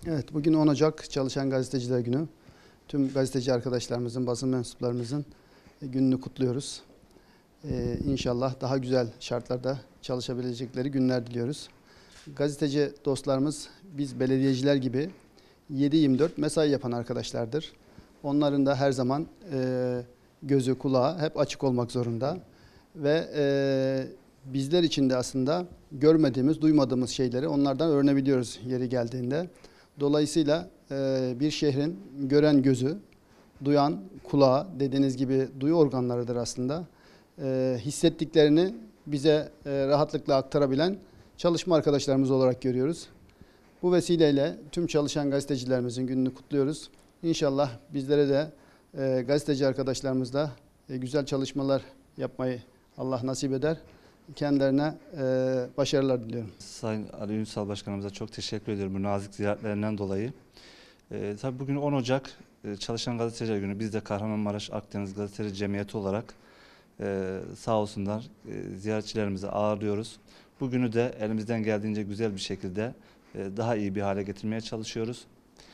Evet, bugün 10 Ocak Çalışan Gazeteciler Günü. Tüm gazeteci arkadaşlarımızın, basın mensuplarımızın gününü kutluyoruz. İnşallah daha güzel şartlarda çalışabilecekleri günler diliyoruz. Gazeteci dostlarımız biz belediyeciler gibi 7/24 mesai yapan arkadaşlardır. Onların da her zaman gözü kulağı hep açık olmak zorunda. Ve bizler için de aslında görmediğimiz, duymadığımız şeyleri onlardan öğrenebiliyoruz yeri geldiğinde. Dolayısıyla bir şehrin gören gözü, duyan kulağı, dediğiniz gibi duyu organlarıdır aslında. Hissettiklerini bize rahatlıkla aktarabilen çalışma arkadaşlarımız olarak görüyoruz. Bu vesileyle tüm çalışan gazetecilerimizin gününü kutluyoruz. İnşallah bizlere de gazeteci arkadaşlarımızla güzel çalışmalar yapmayı Allah nasip eder. Kendilerine başarılar diliyorum. Sayın Ali Ünsal Başkanımıza çok teşekkür ediyorum bu nazik ziyaretlerinden dolayı. Tabii bugün 10 Ocak Çalışan Gazeteciler Günü. Biz de Kahramanmaraş Akdeniz Gazeteci Cemiyeti olarak sağ olsunlar ziyaretçilerimizi ağırlıyoruz. Bugünü de elimizden geldiğince güzel bir şekilde daha iyi bir hale getirmeye çalışıyoruz.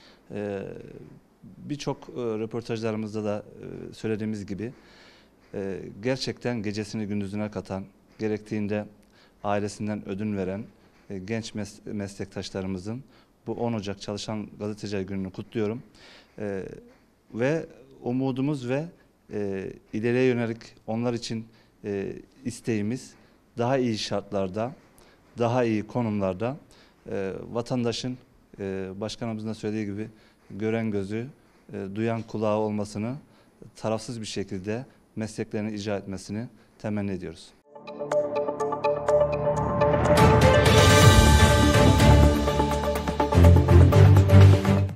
Birçok röportajlarımızda da söylediğimiz gibi gerçekten gecesini gündüzüne katan, gerektiğinde ailesinden ödün veren genç meslektaşlarımızın bu 10 Ocak Çalışan Gazeteciler Günü'nü kutluyorum. Ve umudumuz ve ileriye yönelik onlar için isteğimiz daha iyi şartlarda, daha iyi konumlarda vatandaşın başkanımızın da söylediği gibi gören gözü, duyan kulağı olmasını, tarafsız bir şekilde mesleklerini icra etmesini temenni ediyoruz.